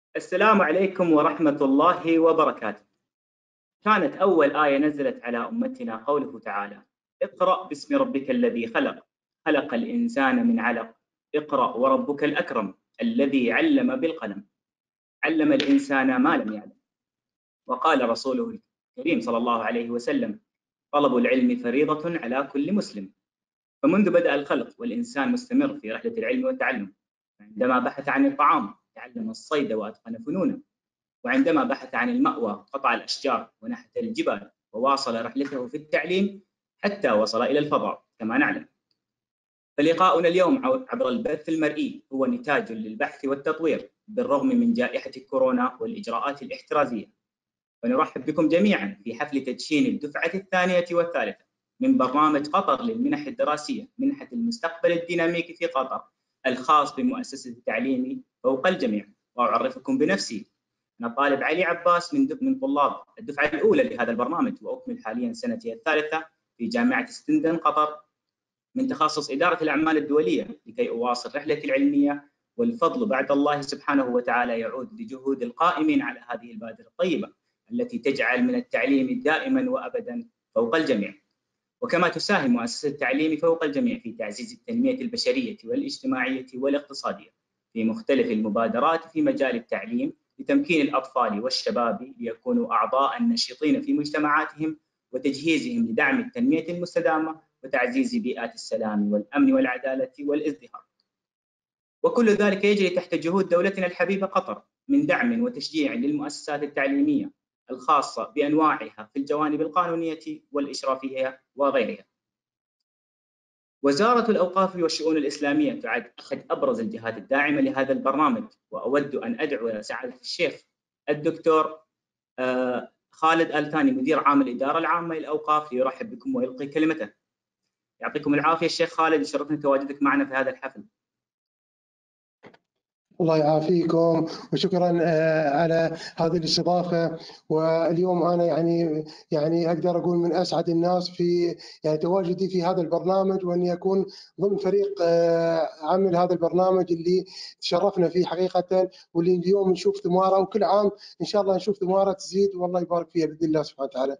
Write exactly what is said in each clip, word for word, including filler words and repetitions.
السلام عليكم ورحمة الله وبركاته. كانت أول آية نزلت على أمتنا قوله تعالى: اقرأ باسم ربك الذي خلق، خلق الإنسان من علق، اقرأ وربك الأكرم الذي علم بالقلم، علم الإنسان ما لم يعلم. وقال رسوله الكريم صلى الله عليه وسلم: طلب العلم فريضة على كل مسلم. فمنذ بدأ الخلق والإنسان مستمر في رحلة العلم والتعلم. عندما بحث عن الطعام تعلم الصيد وأتقن فنونه، وعندما بحث عن المأوى قطع الأشجار ونحت الجبال، وواصل رحلته في التعليم حتى وصل إلى الفضاء كما نعلم. فلقاؤنا اليوم عبر البث المرئي هو نتاج للبحث والتطوير بالرغم من جائحة كورونا والإجراءات الاحترازية. ونرحب بكم جميعا في حفل تدشين الدفعة الثانية والثالثة من برنامج قطر للمنح الدراسية، منحة المستقبل الديناميكي في قطر، الخاص بمؤسسة التعليم فوق الجميع. وأعرفكم بنفسي، أنا طالب علي عباس من من طلاب الدفعة الأولى لهذا البرنامج، وأكمل حاليا سنتي الثالثة في جامعة ستندن قطر من تخصص إدارة الأعمال الدولية، لكي أواصل رحلتي العلمية. والفضل بعد الله سبحانه وتعالى يعود لجهود القائمين على هذه البادرة الطيبة التي تجعل من التعليم دائما وأبدا فوق الجميع. وكما تساهم مؤسسة التعليم فوق الجميع في تعزيز التنمية البشرية والاجتماعية والاقتصادية في مختلف المبادرات في مجال التعليم لتمكين الأطفال والشباب ليكونوا أعضاء نشيطين في مجتمعاتهم، وتجهيزهم لدعم التنمية المستدامة وتعزيز بيئات السلام والأمن والعدالة والازدهار. وكل ذلك يجري تحت جهود دولتنا الحبيبة قطر من دعم وتشجيع للمؤسسات التعليمية الخاصة بأنواعها في الجوانب القانونية والإشرافية وغيرها. وزارة الأوقاف والشؤون الإسلامية تعد أحد أبرز الجهات الداعمة لهذا البرنامج، وأود أن أدعو سعادة الشيخ الدكتور خالد آل ثاني مدير عام الإدارة العامة للأوقاف ليرحب بكم ويلقي كلمته. يعطيكم العافية الشيخ خالد، يشرفنا تواجدك معنا في هذا الحفل. الله يعافيكم وشكرا على هذه الاستضافه. واليوم انا يعني يعني اقدر اقول من اسعد الناس في يعني تواجدي في هذا البرنامج، واني اكون ضمن فريق عمل هذا البرنامج اللي تشرفنا فيه حقيقه، واللي اليوم نشوف ثماره، وكل عام ان شاء الله نشوف ثماره تزيد والله يبارك فيها باذن الله سبحانه وتعالى.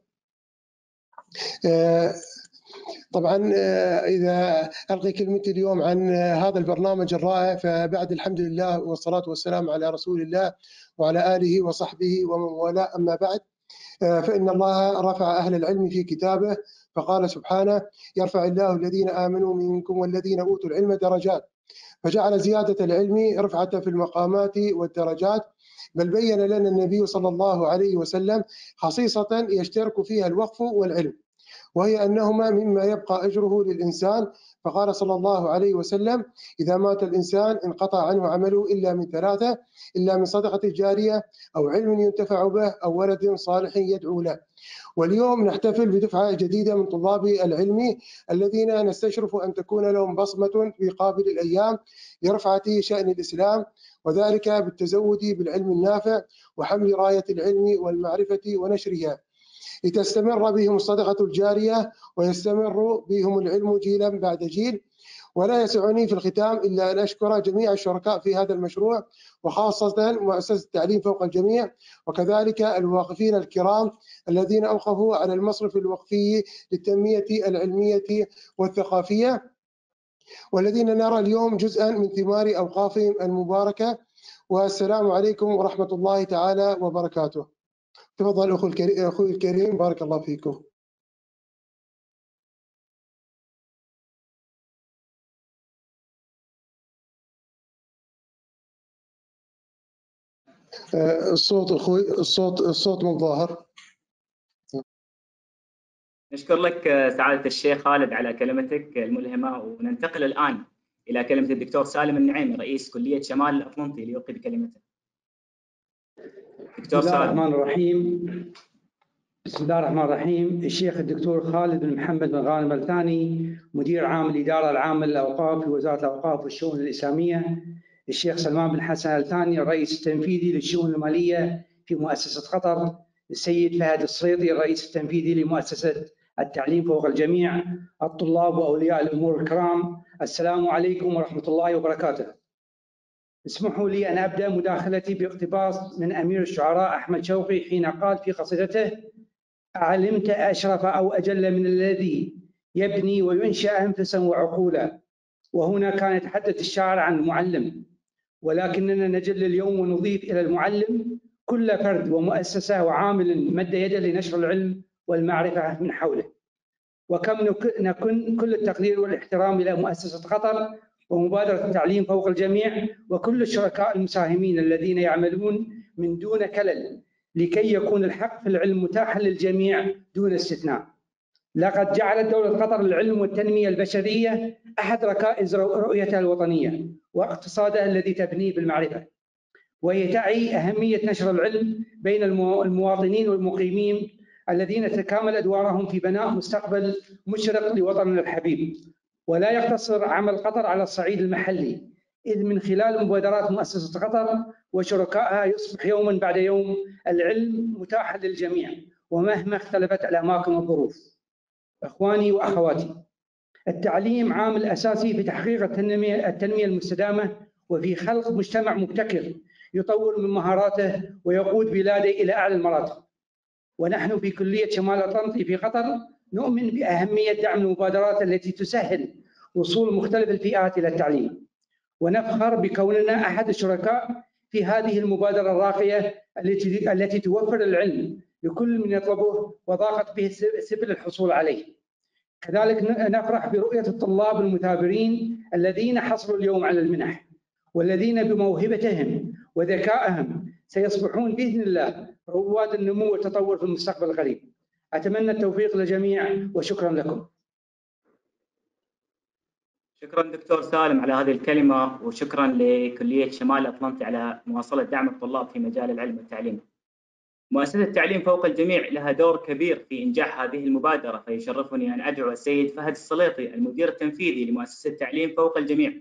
طبعا إذا ألقي كلمتي اليوم عن هذا البرنامج الرائع، فبعد الحمد لله والصلاة والسلام على رسول الله وعلى آله وصحبه ومن والاه، أما بعد، فإن الله رفع أهل العلم في كتابه فقال سبحانه: يرفع الله الذين آمنوا منكم والذين أوتوا العلم درجات، فجعل زيادة العلم رفعة في المقامات والدرجات. بل بين لنا النبي صلى الله عليه وسلم خصيصة يشترك فيها الوقف والعلم، وهي أنهما مما يبقى أجره للإنسان. فقال صلى الله عليه وسلم: إذا مات الإنسان انقطع عنه عمله إلا من ثلاثة، إلا من صدقة جارية أو علم ينتفع به أو ولد صالح يدعو له. واليوم نحتفل بدفعة جديدة من طلاب العلم الذين نستشرف أن تكون لهم بصمة في قابل الأيام لرفعة شأن الإسلام، وذلك بالتزود بالعلم النافع وحمل راية العلم والمعرفة ونشرها، لتستمر بهم الصدقة الجارية ويستمر بهم العلم جيلا بعد جيل. ولا يسعني في الختام إلا أن أشكر جميع الشركاء في هذا المشروع، وخاصة مؤسسة التعليم فوق الجميع، وكذلك الواقفين الكرام الذين أوقفوا على المصرف الوقفي للتنمية العلمية والثقافية، والذين نرى اليوم جزءا من ثمار أوقافهم المباركة. والسلام عليكم ورحمة الله تعالى وبركاته. تفضل أخوي الكريم, أخوي الكريم بارك الله فيكم. الصوت أخوي، الصوت الصوت مو ظاهر. نشكر لك سعادة الشيخ خالد على كلمتك الملهمة، وننتقل الآن إلى كلمة الدكتور سالم النعيمي رئيس كلية شمال الأطلنطي ليلقي بكلمته. دكتور بسم الله الرحمن الرحيم. بسم الله الرحمن الرحيم. الشيخ الدكتور خالد بن محمد بن غانم آل ثاني مدير عام الإدارة العامة للأوقاف في وزارة الأوقاف والشؤون الإسلامية. الشيخ سلمان بن حسن آل ثاني الرئيس التنفيذي للشؤون المالية في مؤسسة قطر. السيد فهد الصريطي الرئيس التنفيذي لمؤسسة التعليم فوق الجميع. الطلاب وأولياء الأمور الكرام، السلام عليكم ورحمة الله وبركاته. اسمحوا لي أن أبدأ مداخلتي باقتباس من أمير الشعراء أحمد شوقي حين قال في قصيدته: أعلمت أشرف أو أجل من الذي يبني وينشأ أنفسا وعقولا. وهنا كان يتحدث الشاعر عن المعلم، ولكننا نجل اليوم ونضيف إلى المعلم كل فرد ومؤسسة وعامل مد يده لنشر العلم والمعرفة من حوله. وكم نكن كل التقدير والاحترام إلى مؤسسة قطر ومبادرة التعليم فوق الجميع وكل الشركاء المساهمين الذين يعملون من دون كلل لكي يكون الحق في العلم متاحا للجميع دون استثناء. لقد جعلت دولة قطر العلم والتنمية البشرية أحد ركائز رؤيتها الوطنية واقتصادها الذي تبنيه بالمعرفة، وهي تعي أهمية نشر العلم بين المواطنين والمقيمين الذين تتكامل أدوارهم في بناء مستقبل مشرق لوطننا الحبيب. ولا يقتصر عمل قطر على الصعيد المحلي، إذ من خلال مبادرات مؤسسة قطر وشركائها يصبح يوما بعد يوم العلم متاحا للجميع ومهما اختلفت الأماكن والظروف. أخواني وأخواتي، التعليم عامل أساسي في تحقيق التنمية, التنمية المستدامة وفي خلق مجتمع مبتكر يطور من مهاراته ويقود بلاده إلى أعلى المراتب. ونحن في كلية شمال الأطلنطي في قطر نؤمن بأهمية دعم المبادرات التي تسهل وصول مختلف الفئات إلى التعليم، ونفخر بكوننا أحد الشركاء في هذه المبادرة الراقية التي التي توفر العلم لكل من يطلبه وضاقت به سبل الحصول عليه. كذلك نفرح برؤية الطلاب المثابرين الذين حصلوا اليوم على المنح، والذين بموهبتهم وذكائهم سيصبحون بإذن الله رواد النمو والتطور في المستقبل القريب. أتمنى التوفيق للجميع وشكرا لكم. شكرا دكتور سالم على هذه الكلمة، وشكرا لكلية شمال الأطلنطي على مواصلة دعم الطلاب في مجال العلم والتعليم. مؤسسة التعليم فوق الجميع لها دور كبير في إنجاح هذه المبادرة، فيشرفني أن أدعو السيد فهد السليطي المدير التنفيذي لمؤسسة التعليم فوق الجميع.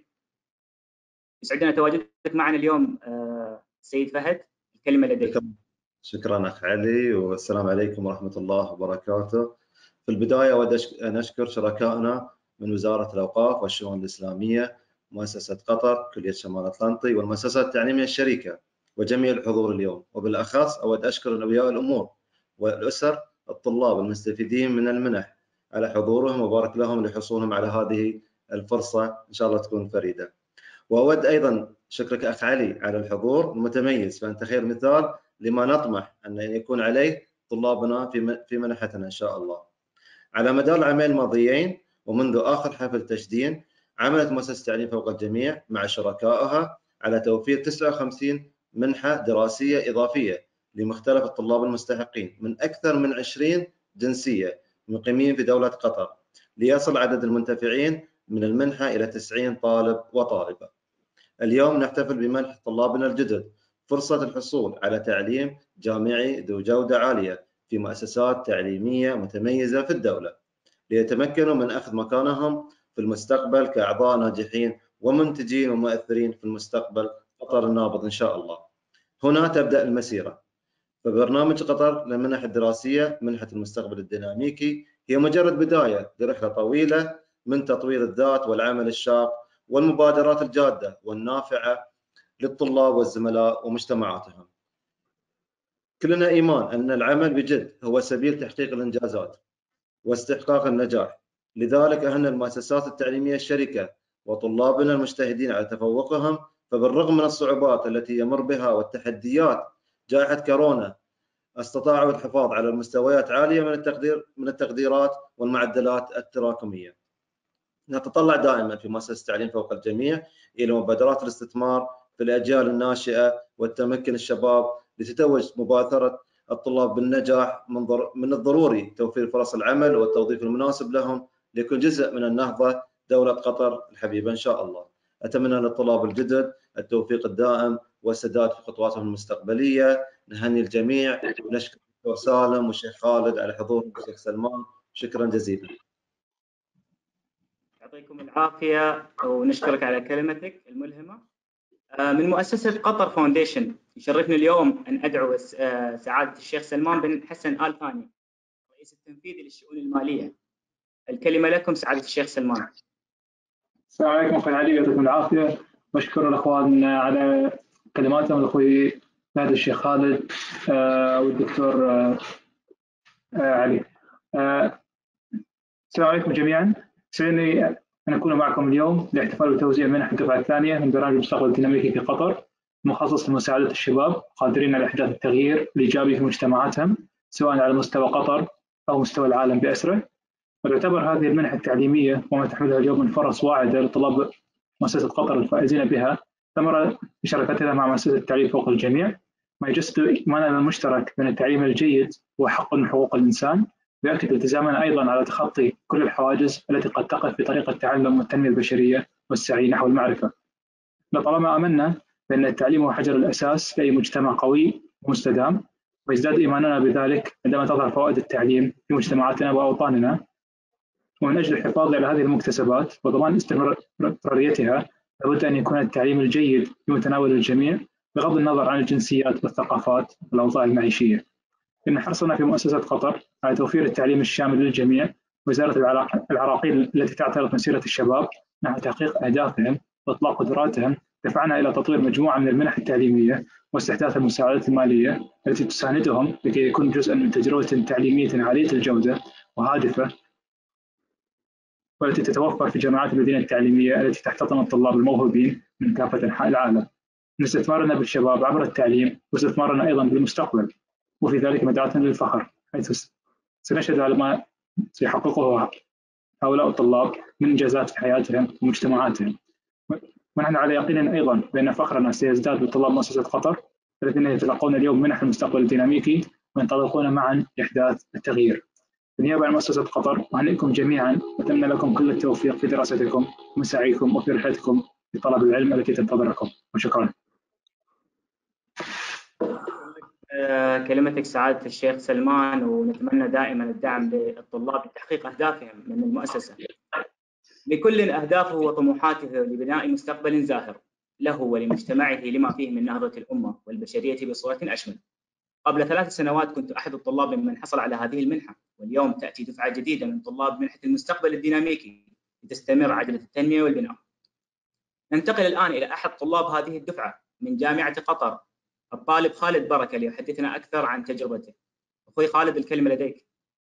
يسعدنا تواجدك معنا اليوم سيد فهد، الكلمة لديك. شكرا أخ علي، والسلام عليكم ورحمة الله وبركاته. في البداية أود أن أشكر شركائنا من وزارة الأوقاف والشؤون الإسلامية، مؤسسة قطر، كلية شمال الأطلنطي، والمؤسسات التعليمية الشريكة، وجميع الحضور اليوم. وبالأخص أود أشكر أولياء الأمور والأسر الطلاب المستفيدين من المنح على حضورهم، وبارك لهم لحصولهم على هذه الفرصة إن شاء الله تكون فريدة. وأود أيضا شكرك أخ علي على الحضور المتميز، فأنت خير مثال لما نطمح أن يكون عليه طلابنا في منحتنا إن شاء الله. على مدار العامين الماضيين ومنذ آخر حفل تجديد، عملت مؤسسة التعليم فوق الجميع مع شركائها على توفير تسعة وخمسين منحة دراسية إضافية لمختلف الطلاب المستحقين من أكثر من عشرين جنسية مقيمين في دولة قطر، ليصل عدد المنتفعين من المنحة إلى تسعين طالب وطالبة. اليوم نحتفل بمنح طلابنا الجدد فرصة الحصول على تعليم جامعي ذو جودة عالية في مؤسسات تعليمية متميزة في الدولة، ليتمكنوا من أخذ مكانهم في المستقبل كأعضاء ناجحين ومنتجين ومؤثرين في المستقبل قطر النابض إن شاء الله. هنا تبدأ المسيرة. فبرنامج قطر للمنح الدراسية، منحة المستقبل الديناميكي، هي مجرد بداية لرحلة طويلة من تطوير الذات والعمل الشاق والمبادرات الجادة والنافعة للطلاب والزملاء ومجتمعاتهم. كلنا إيمان أن العمل بجد هو سبيل تحقيق الإنجازات واستحقاق النجاح. لذلك أهن المؤسسات التعليمية الشركة وطلابنا المجتهدين على تفوقهم، فبالرغم من الصعوبات التي يمر بها والتحديات جائحة كورونا، استطاعوا الحفاظ على المستويات عالية من التقدير من التقديرات والمعدلات التراكمية. نتطلع دائما في مؤسسة التعليم فوق الجميع إلى مبادرات الاستثمار في الأجيال الناشئة والتمكن الشباب، لتتوج مبادرة الطلاب بالنجاح. من الضروري توفير فرص العمل والتوظيف المناسب لهم ليكون جزء من النهضة دولة قطر الحبيبة إن شاء الله. أتمنى للطلاب الجدد التوفيق الدائم والسداد في خطواتهم المستقبلية. نهني الجميع ونشكر الدكتور سالم والشيخ خالد على حضورهم والشيخ سلمان. شكرا جزيلا. يعطيكم العافية ونشكرك على كلمتك الملهمة. من مؤسسة قطر فاونديشن يشرفني اليوم أن أدعو سعادة الشيخ سلمان بن حسن آل ثاني، رئيس التنفيذي للشؤون المالية. الكلمة لكم سعادة الشيخ سلمان. السلام عليكم أخي علي، يعطيكم العافية. وأشكر الأخوان على كلماتهم، الأخوي فهد الشيخ خالد آه والدكتور آه آه علي. آه السلام عليكم جميعا. سعدني أن أكون معكم اليوم لاحتفال بتوزيع منح الدفعة الثانية من برنامج المستقبل الديناميكي في قطر، مخصص لمساعدة الشباب قادرين على إحداث التغيير الإيجابي في مجتمعاتهم سواء على مستوى قطر أو مستوى العالم بأسره. وتعتبر هذه المنح التعليمية وما تحملها اليوم من فرص واعدة لطلاب مؤسسة قطر الفائزين بها ثمرة مشاركتها مع مؤسسة التعليم فوق الجميع، ما يجسد إيماننا المشترك بأن التعليم الجيد هو حق من حقوق الإنسان، ويؤكد التزامنا أيضا على تخطي كل الحواجز التي قد تقف في طريق التعلم والتنمية البشرية والسعي نحو المعرفة. لطالما آمنا بأن التعليم هو حجر الأساس لأي مجتمع قوي ومستدام، ويزداد إيماننا بذلك عندما تظهر فوائد التعليم في مجتمعاتنا وأوطاننا. ومن أجل الحفاظ على هذه المكتسبات وضمان استمراريتها لابد أن يكون التعليم الجيد في متناول الجميع بغض النظر عن الجنسيات والثقافات والأوضاع المعيشية. إن حرصنا في مؤسسة قطر على توفير التعليم الشامل للجميع وإزالة العراقيل التي تعترض مسيرة الشباب نحو تحقيق أهدافهم وإطلاق قدراتهم دفعنا إلى تطوير مجموعة من المنح التعليمية واستحداث المساعدات المالية التي تساندهم لكي يكون جزءا من تجربة تعليمية عالية الجودة وهادفة، والتي تتوفر في جامعات المدينة التعليمية التي تحتضن الطلاب الموهوبين من كافة أنحاء العالم. من استثمارنا بالشباب عبر التعليم واستثمارنا أيضا بالمستقبل، وفي ذلك مدعاة للفخر، حيث سنشهد على ما سيحققه هؤلاء الطلاب من إنجازات في حياتهم ومجتمعاتهم. ونحن على يقين أيضا بأن فخرنا سيزداد بطلاب مؤسسة قطر الذين يتلقون اليوم منح المستقبل الديناميكي وينطلقون معا لإحداث التغيير. بالنيابة عن مؤسسة قطر أهنئكم جميعا وأتمنى لكم كل التوفيق في دراستكم ومساعيكم وفي رحلتكم في طلب العلم التي تنتظركم، وشكرا. كلمتك سعادة الشيخ سلمان، ونتمنى دائما الدعم للطلاب لتحقيق أهدافهم من المؤسسة. لكل أهدافه وطموحاته لبناء مستقبل زاهر له ولمجتمعه لما فيه من نهضة الأمة والبشرية بصورة أشمل. قبل ثلاث سنوات كنت أحد الطلاب ممن حصل على هذه المنحة، واليوم تأتي دفعة جديدة من طلاب منحة المستقبل الديناميكي لتستمر عجلة التنمية والبناء. ننتقل الآن إلى أحد طلاب هذه الدفعة من جامعة قطر، الطالب خالد بركة، ليحدثنا أكثر عن تجربته. أخوي خالد الكلمة لديك.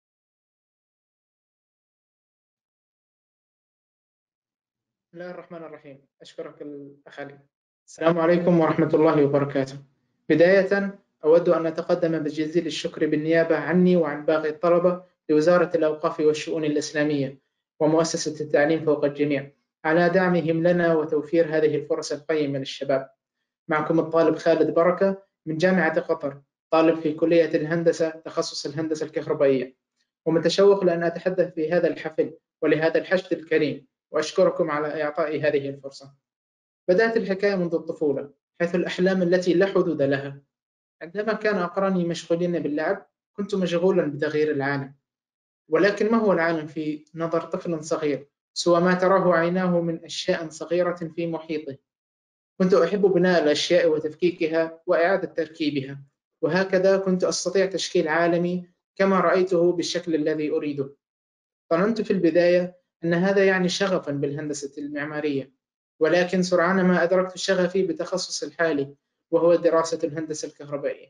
بسم الله الرحمن الرحيم. أشكرك الأخ علي. السلام عليكم ورحمة الله وبركاته. بداية أود أن أتقدم بجزيل الشكر بالنيابة عني وعن باقي الطلبة لوزارة الأوقاف والشؤون الإسلامية ومؤسسة التعليم فوق الجميع على دعمهم لنا وتوفير هذه الفرص القيمة للشباب. معكم الطالب خالد بركة من جامعة قطر، طالب في كلية الهندسة تخصص الهندسة الكهربائية، ومتشوق لأن أتحدث في هذا الحفل ولهذا الحشد الكريم، وأشكركم على إعطائي هذه الفرصة. بدأت الحكاية منذ الطفولة، حيث الأحلام التي لا حدود لها. عندما كان أقراني مشغولين باللعب كنت مشغولا بتغيير العالم، ولكن ما هو العالم في نظر طفل صغير سوى ما تراه عيناه من أشياء صغيرة في محيطه. كنت أحب بناء الأشياء وتفكيكها وإعادة تركيبها، وهكذا كنت أستطيع تشكيل عالمي كما رأيته بالشكل الذي أريده. ظننت في البداية أن هذا يعني شغفا بالهندسة المعمارية، ولكن سرعان ما أدركت شغفي بتخصص الحالي وهو دراسة الهندسة الكهربائية.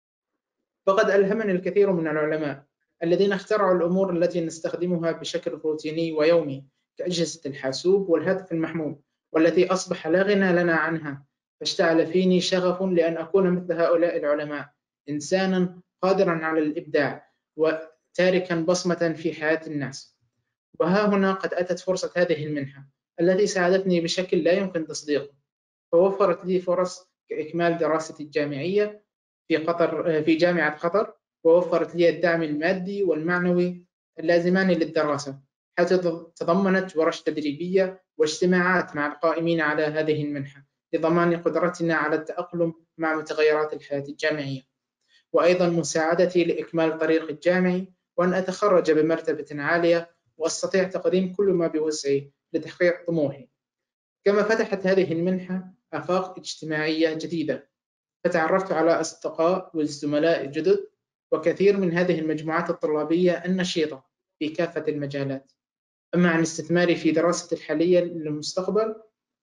فقد ألهمني الكثير من العلماء الذين اخترعوا الأمور التي نستخدمها بشكل روتيني ويومي كأجهزة الحاسوب والهاتف المحمول، والتي أصبح لا غنى لنا عنها. فاشتعل فيني شغف لأن أكون مثل هؤلاء العلماء، إنسانا قادرا على الإبداع وتاركا بصمة في حياة الناس. وها هنا قد أتت فرصة هذه المنحة التي ساعدتني بشكل لا يمكن تصديقه، فوفرت لي فرص كإكمال دراستي الجامعية في قطر في جامعة قطر، ووفرت لي الدعم المادي والمعنوي اللازمان للدراسة، حيث تضمنت ورش تدريبية واجتماعات مع القائمين على هذه المنحة لضمان قدرتنا على التأقلم مع متغيرات الحياة الجامعية، وأيضا مساعدتي لإكمال طريق الجامعي وأن أتخرج بمرتبة عالية وأستطيع تقديم كل ما بوسعي لتحقيق طموحي. كما فتحت هذه المنحة آفاق اجتماعية جديدة، فتعرفت على أصدقاء والزملاء جدد وكثير من هذه المجموعات الطلابية النشيطة في كافة المجالات. أما عن استثماري في دراستي الحالية للمستقبل،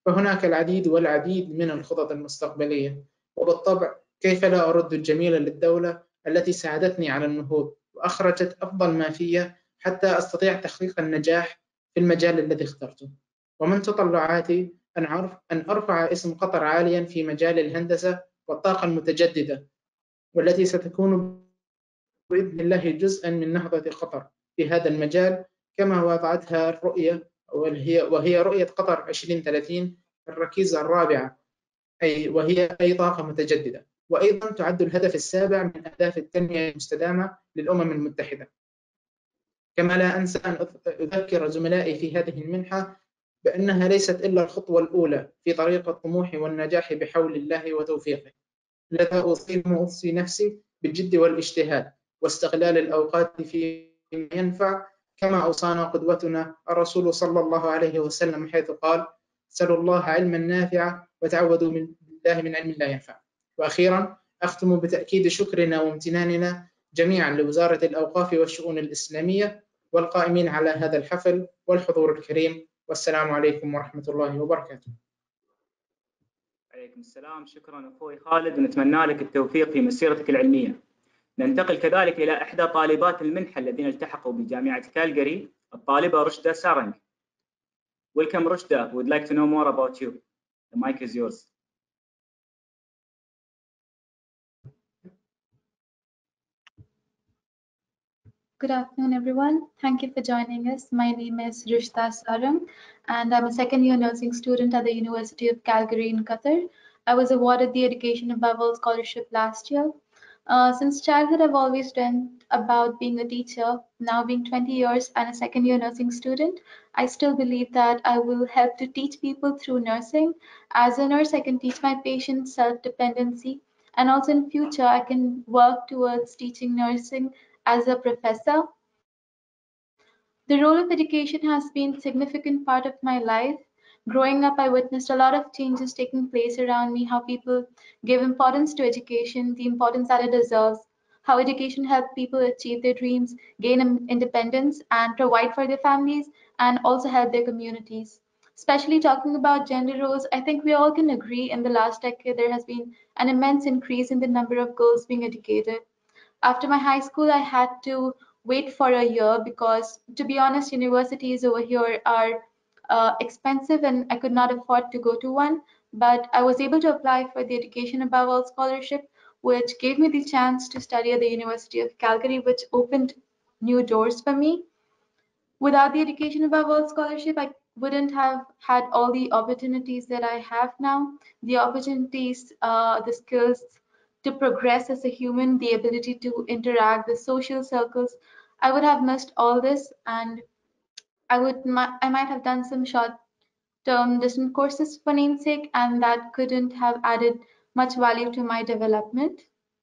فهناك العديد والعديد من الخطط المستقبلية، وبالطبع كيف لا أرد الجميل للدولة التي ساعدتني على النهوض وأخرجت أفضل ما في حتى أستطيع تحقيق النجاح في المجال الذي اخترته. ومن تطلعاتي أن أعرف أن أرفع اسم قطر عاليا في مجال الهندسة والطاقة المتجددة، والتي ستكون بإذن الله جزءا من نهضة قطر في هذا المجال كما وضعتها الرؤية وهي وهي رؤية قطر عشرين ثلاثين الركيزة الرابعة، أي وهي أي طاقة متجددة، وأيضا تعد الهدف السابع من أهداف التنمية المستدامة للأمم المتحدة. كما لا أنسى أن أذكر زملائي في هذه المنحة بأنها ليست إلا الخطوة الأولى في طريق الطموح والنجاح بحول الله وتوفيقه. لذا أوصي أوصي نفسي بالجد والاجتهاد واستغلال الأوقات فيما ينفع، كما أوصانا قدوتنا الرسول صلى الله عليه وسلم حيث قال: سلوا الله علما نافعا وتعوذوا من بالله من علم لا ينفع. وأخيرا أختم بتأكيد شكرنا وامتناننا جميعا لوزارة الأوقاف والشؤون الإسلامية والقائمين على هذا الحفل والحضور الكريم، والسلام عليكم ورحمة الله وبركاته. عليكم السلام، شكرا أخوي خالد، ونتمنى لك التوفيق في مسيرتك العلمية. ننتقل كذلك إلى إحدى طالبات المنحة الذين التحقوا بجامعة كالجاري، الطالبة رشدة سارنج. Welcome Rushda, we'd like to know more about you. The mic is yours. Good afternoon, everyone. Thank you for joining us. My name is Rushda Sarang, and I'm a second year nursing student at the University of Calgary in Qatar. I was awarded the Education Above All Scholarship last year. Uh, since childhood, I've always dreamt about being a teacher. Now being twenty years and a second year nursing student, I still believe that I will help to teach people through nursing. As a nurse, I can teach my patients self-dependency, and also in future, I can work towards teaching nursing as a professor. The role of education has been a significant part of my life. Growing up, I witnessed a lot of changes taking place around me, how people give importance to education, the importance that it deserves, how education helped people achieve their dreams, gain independence, and provide for their families, and also help their communities. Especially talking about gender roles, I think we all can agree in the last decade there has been an immense increase in the number of girls being educated. After my high school, I had to wait for a year because, to be honest, universities over here are uh, expensive and I could not afford to go to one. But I was able to apply for the Education Above All scholarship, which gave me the chance to study at the University of Calgary, which opened new doors for me. Without the Education Above All scholarship, I wouldn't have had all the opportunities that I have now, the opportunities, uh, the skills to progress as a human, the ability to interact, the social circles. I would have missed all this, and I would I might have done some short-term distant courses for namesake, and that couldn't have added much value to my development.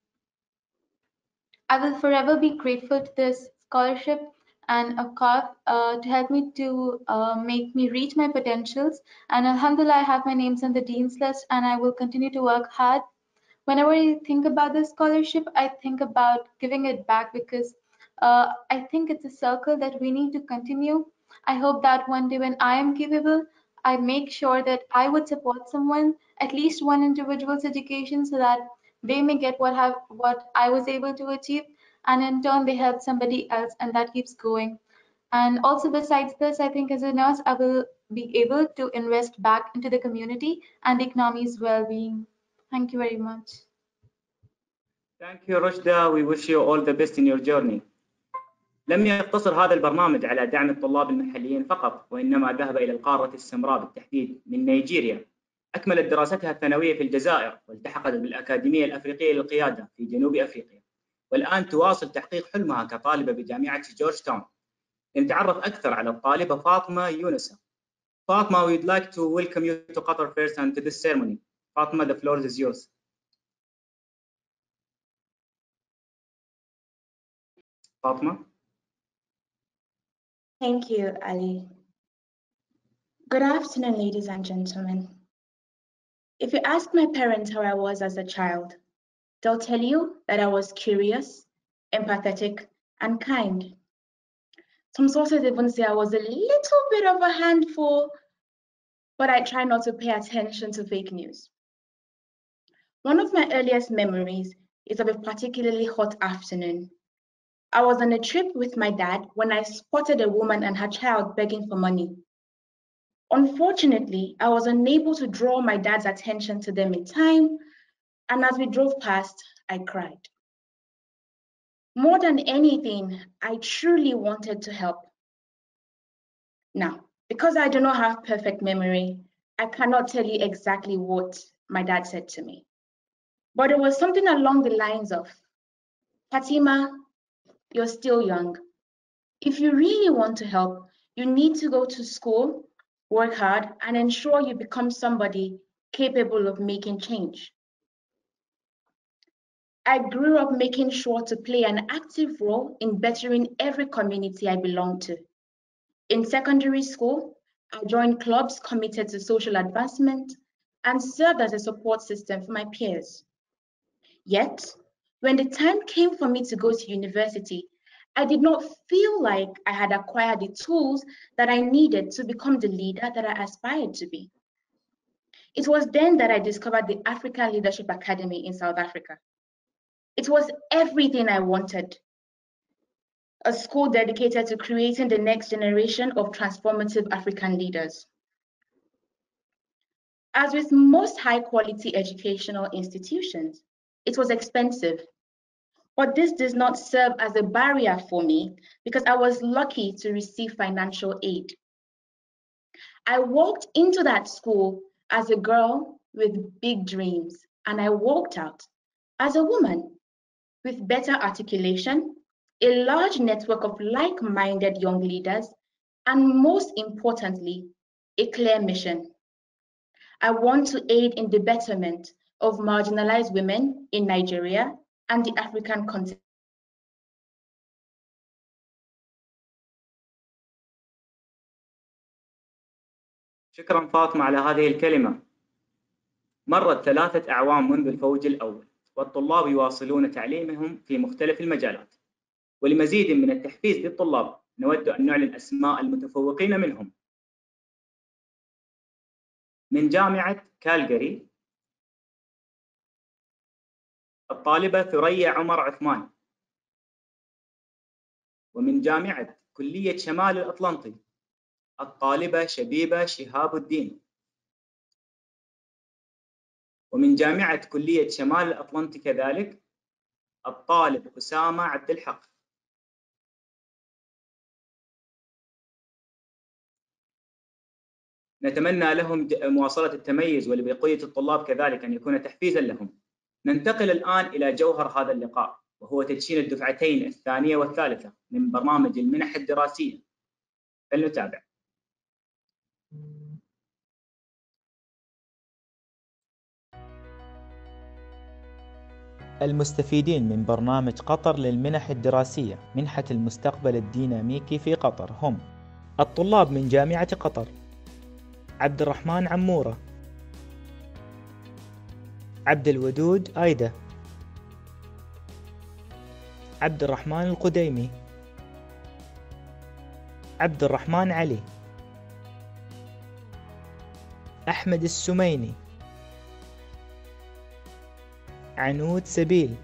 I will forever be grateful to this scholarship and a cause uh, to help me to uh, make me reach my potentials. And alhamdulillah, I have my names on the dean's list, and I will continue to work hard. Whenever I think about this scholarship, I think about giving it back because uh, I think it's a circle that we need to continue. I hope that one day when I am capable, I make sure that I would support someone, at least one individual's education, so that they may get what have what I was able to achieve, and in turn they help somebody else, and that keeps going. And also besides this, I think as a nurse, I will be able to invest back into the community and the economy's well-being. Thank you very much. Thank you رشدة. We wish you all the best in your journey. لم يقتصر هذا البرنامج على دعم الطلاب المحليين فقط، وإنما ذهب إلى القارة السمراء بالتحديد من نيجيريا. أكملت دراستها الثانوية في الجزائر، والتحقت بالأكاديمية الأفريقية للقيادة في جنوب أفريقيا، والآن تواصل تحقيق حلمها كطالبة بجامعة جورج تاون. نتعرف أكثر على الطالبة فاطمة يونس. فاطمة, we'd like to welcome you to Qatar first and to this ceremony. Fatima, the floor is yours. Fatima. Thank you, Ali. Good afternoon, ladies and gentlemen. If you ask my parents how I was as a child, they'll tell you that I was curious, empathetic, and kind. Some sources even say I was a little bit of a handful, but I try not to pay attention to fake news. One of my earliest memories is of a particularly hot afternoon. I was on a trip with my dad when I spotted a woman and her child begging for money. Unfortunately, I was unable to draw my dad's attention to them in time, and as we drove past, I cried. More than anything, I truly wanted to help. Now, because I do not have perfect memory, I cannot tell you exactly what my dad said to me. But it was something along the lines of, Fatima, you're still young. If you really want to help, you need to go to school, work hard, and ensure you become somebody capable of making change. I grew up making sure to play an active role in bettering every community I belonged to. In secondary school, I joined clubs committed to social advancement and served as a support system for my peers. Yet, when the time came for me to go to university, I did not feel like I had acquired the tools that I needed to become the leader that I aspired to be. It was then that I discovered the African Leadership Academy in South Africa. It was everything I wanted. A school dedicated to creating the next generation of transformative African leaders. As with most high-quality educational institutions, it was expensive. But this does not serve as a barrier for me because I was lucky to receive financial aid. I walked into that school as a girl with big dreams, and I walked out as a woman with better articulation, a large network of like-minded young leaders, and most importantly, a clear mission. I want to aid in the betterment of marginalized women in Nigeria and the African continent. شكرا فاطمة على هذه الكلمة. مرت ثلاثة أعوام منذ الفوج الأول، والطلاب يواصلون تعليمهم في مختلف المجالات. ولمزيد من التحفيز للطلاب نود أن نعلن أسماء المتفوقين منهم. من جامعة كالغاري الطالبة ثريا عمر عثمان. ومن جامعة كلية شمال الأطلنطي الطالبة شبيبة شهاب الدين. ومن جامعة كلية شمال الأطلنطي كذلك الطالب أسامة عبد الحق. نتمنى لهم مواصلة التميز ولبقية الطلاب كذلك أن يكون تحفيزا لهم. ننتقل الآن إلى جوهر هذا اللقاء، وهو تدشين الدفعتين الثانية والثالثة من برنامج المنح الدراسية. فلنتابع. المستفيدين من برنامج قطر للمنح الدراسية منحة المستقبل الديناميكي في قطر هم الطلاب من جامعة قطر: عبد الرحمن عمورة، عبد الودود آيدة، عبد الرحمن القديمي، عبد الرحمن علي، أحمد السميني، عنود سبيل،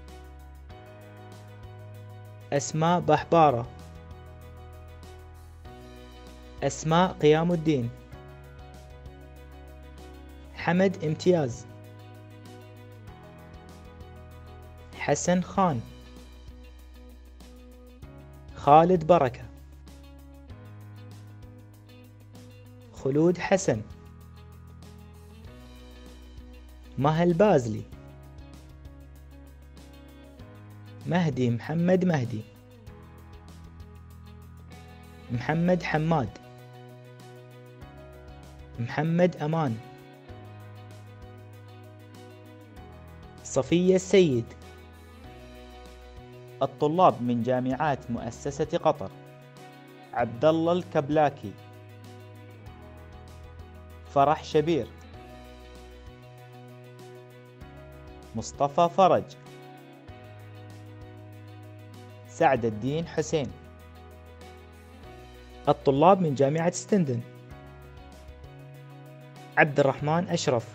أسماء بحبارة، أسماء قيام الدين، حمد امتياز، حسن خان، خالد بركة، خلود حسن، مهل بازلي، مهدي محمد مهدي، محمد حماد، محمد أمان، صفية السيد. الطلاب من جامعات مؤسسة قطر: عبد الله الكبلاكي، فرح شبير، مصطفى فرج، سعد الدين حسين. الطلاب من جامعة ستندن: عبد الرحمن أشرف،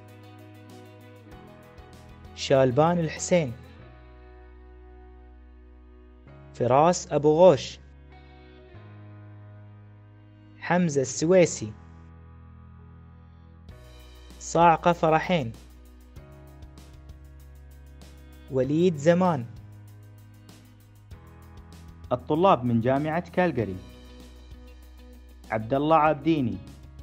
شالبان الحسين، فراس أبو غوش، حمزة السويسي، صاعقة فرحين، وليد زمان. الطلاب من جامعة كالغاري: عبد الله عابديني،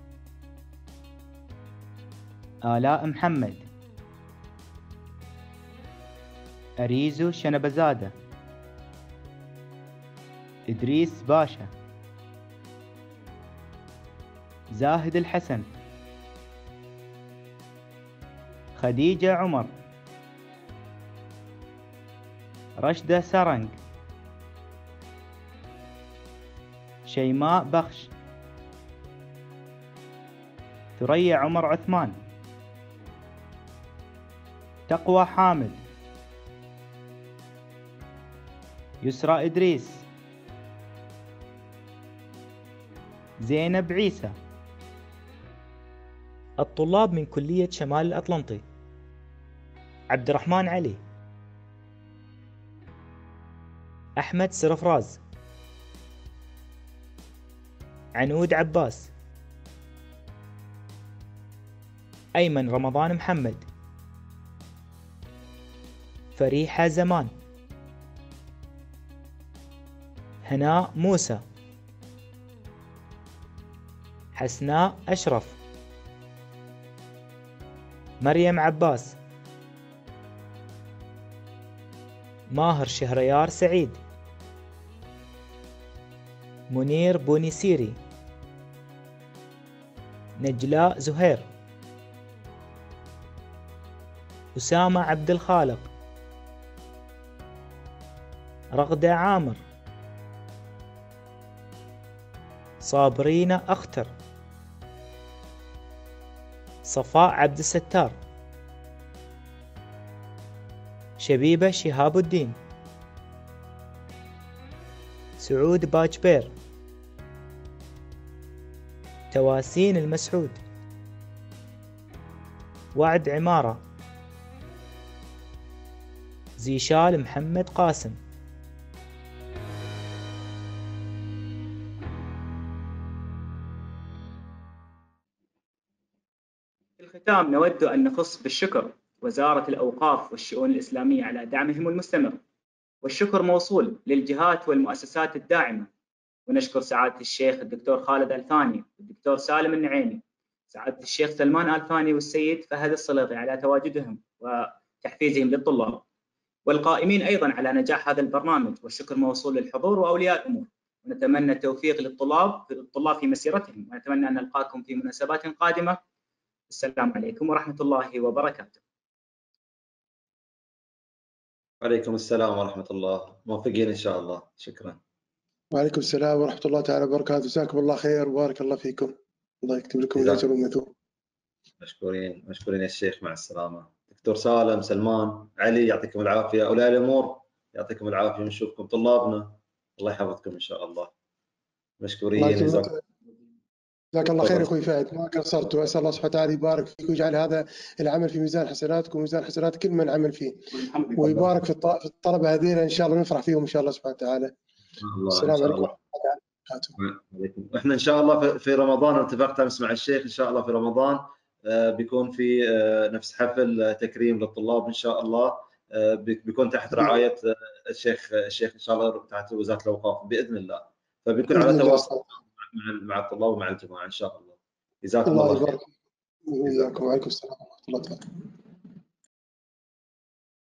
آلاء محمد، أريزو شنبزادة، إدريس باشا، زاهد الحسن، خديجة عمر، رشدة سرنج، شيماء بخش، ثريا عمر عثمان، تقوى حامد، يسرى إدريس، زينب عيسى. الطلاب من كلية شمال الأطلنطي: عبد الرحمن علي، أحمد سرفراز، عنود عباس، أيمن رمضان محمد، فريحة زمان، هناء موسى، حسناء أشرف، مريم عباس، ماهر شهريار سعيد، منير بونيسيري، نجلاء زهير، أسامة عبد الخالق، رغدة عامر، صابرينة أختر، صفاء عبد الستار، شبيبة شهاب الدين، سعود باجبير، تواسين المسعود، وعد عمارة، زيشال محمد قاسم. في الختام نود أن نخص بالشكر وزارة الأوقاف والشؤون الإسلامية على دعمهم المستمر، والشكر موصول للجهات والمؤسسات الداعمة، ونشكر سعادة الشيخ الدكتور خالد الثاني والدكتور سالم النعيمي، سعادة الشيخ سلمان الثاني والسيد فهد الصليغي على تواجدهم وتحفيزهم للطلاب، والقائمين أيضا على نجاح هذا البرنامج، والشكر موصول للحضور وأولياء الأمور، ونتمنى التوفيق للطلاب الطلاب في مسيرتهم، ونتمنى أن نلقاكم في مناسبات قادمة. السلام عليكم ورحمة الله وبركاته. وعليكم السلام ورحمة الله، موفقين إن شاء الله. شكرا. وعليكم السلام ورحمة الله تعالى وبركاته. جزاكم الله خير وبارك الله فيكم. الله يكتب لكم الأجر والمثوب. مشكورين مشكورين يا شيخ، مع السلامة. دكتور سالم، سلمان، علي، يعطيكم العافية. أولياء الأمور يعطيكم العافية، ونشوفكم طلابنا، الله يحفظكم إن شاء الله. مشكورين. جزاك الله خير اخوي فهد، ما قصرت، واسال الله سبحانه وتعالى يبارك فيك ويجعل هذا العمل في ميزان حسناتكم وميزان حسنات كل من عمل فيه، ويبارك في الطلبه هذين ان شاء الله، نفرح فيهم ان شاء الله سبحانه وتعالى. السلام عليكم ورحمه الله وبركاته. احنا ان شاء الله في رمضان اتفقت امس مع الشيخ، ان شاء الله في رمضان بيكون في نفس حفل تكريم للطلاب ان شاء الله، بيكون تحت رعايه الشيخ الشيخ ان شاء الله، تحت وزاره الاوقاف باذن الله، فبيكون على تواصل مع الطلاب ومع الجماعه ان شاء الله. جزاكم الله خير. الله يبارك فيكم وياكم. وعليكم السلام ورحمه الله وبركاته.